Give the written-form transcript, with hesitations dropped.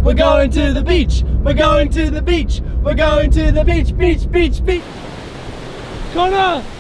We're going to the beach. We're going to the beach. We're going to the beach, beach, beach, beach. Connor!